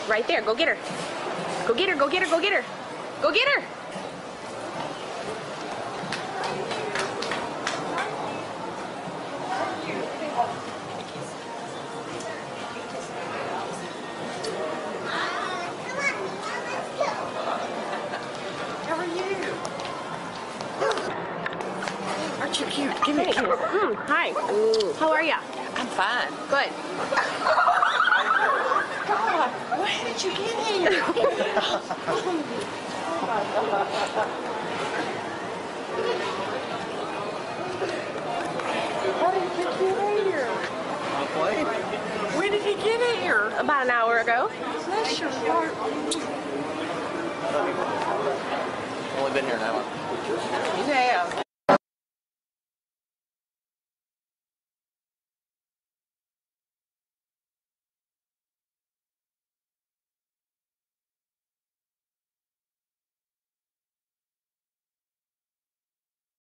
Right there. Go get her. Go get her. Go get her. Go get her. Go get her. How are you? Aren't you cute? Give me a kiss. Hi. How are ya? I'm fine. Good. God, where did you get here? How did you get here? When did he get here? About an hour ago. Bless your heart. Only been here an hour. You have.